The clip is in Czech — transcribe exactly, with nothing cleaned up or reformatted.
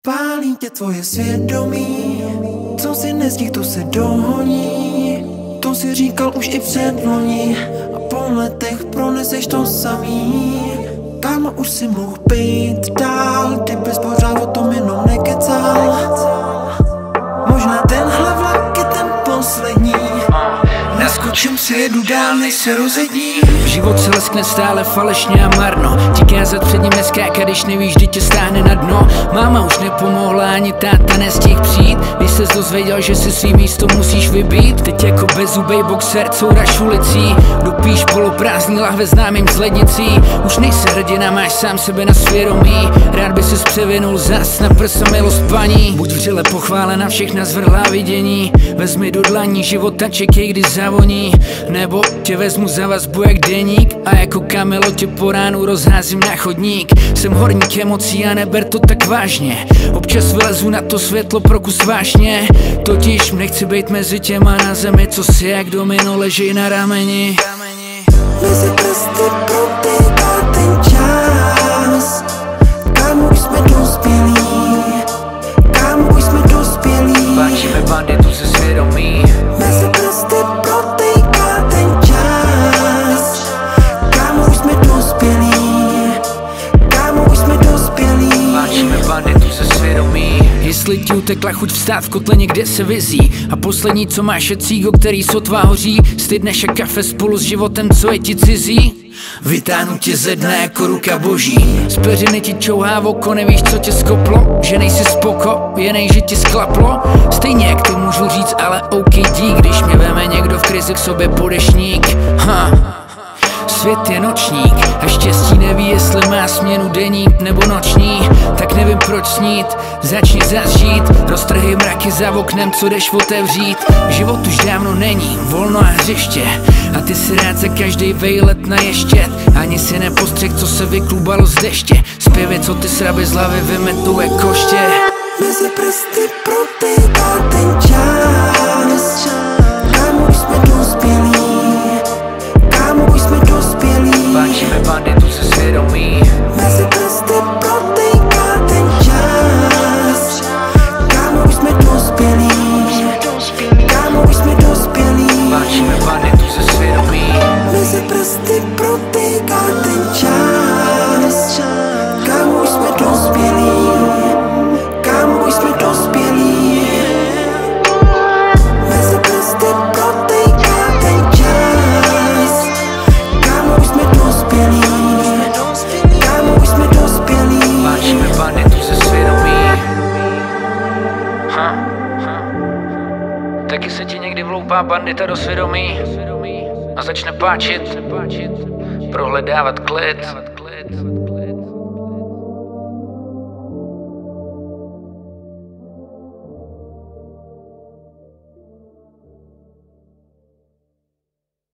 Pálí tě tvoje svědomí, co si nestihl, to se dohoní. To si říkal už i předloni a po letech proneseš to samý. Kámo, už si mohl být dál, ty bys pořád o tom jenom nekecal. Možná tenhle vlak je ten poslední, naskočím si, jedu dál, než se rozední. Život se leskne stále falešně a marno, ti kázat před ním neskákat, když nevíš, kdy tě stáhne na dno. Máma už nepomohla, ani táta nestihl přijít, když ses dozvěděl, že si svý místo musíš vybít. Teď jako bezzubej boxer couraš ulicí, dopíš poloprázdný lahve známým z lednicí. Už nejsi hrdina, máš sám sebe na svědomí, rád by ses převinul zas na prsa milost paní. Buď vřele pochválena všechna zvrhlá vidění, vezmi do dlaní života, čekej, kdy zavoní. Nebo tě vezmu za vazbu jak deník a jako kamelo tě po ránu rozházím na chodník. Jsem horník emocí a neber to tak vážně, občas vylezu na to světlo pro kus vášně. Totiž nechci být mezi těma na zemi, co si jak domino leží na rameni. Mezi prsty protéká ten čas, kámo, už jsme dospělí, kámo, už jsme dospělí. Páčíme banditu ze svědomí. Mezi prsty protéká ten čas, kámo, už jsme dospělí, kámo, už jsme dospělí. Páčíme banditu ze svědomí. Jestli ti utekla chuť vstát v kotleně, kde se vyzí, a poslední, co máš, je cígo, který sotva hoří, stydneš a kafe spolu s životem, co je ti cizí. Vytáhnu tě ze dne jako ruka boží, z peřiny ti čouhá v oko, nevíš, co tě skoplo, že nejsi spoko, jenej, že ti sklaplo. Stejně jak to můžu říct, ale OK dík, když mě veme někdo v krizi k sobě podešník. Ha. Svět je nočník a štěstí neví, jestli má směnu denní nebo noční. Tak nevím, proč snít, začni zas žít, roztrhy mraky za oknem, co jdeš otevřít. Život už dávno není volno a hřiště a ty si rád za každý vejlet na ještět. Ani si nepostřeh, co se vyklubalo z deště, zpěvy, co ty sraby z hlavy vymetou jak koště. Mezi prsty protéká ten čas, kámo, už jsme dospělí, kámo, už jsme dospělí. Páčíme banditu ze svědomí. Mezi prsty protéká ten čas, kámo, už jsme dospělí, kámo, už jsme dospělí. Páčíme banditu ze svědomí. Mezi prsty protéká ten čas, kámo, už jsme dospělí, kámo, už jsme dospělí. Mezi prsty protéká ten čas, kámo, už jsme dospělí, kámo, už jsme dospělí. Páčíme banditu ze svědomí. Ha, ha. Taky se ti někdy vloupá bandita do svědomí a začne páčit, prohledávat klid.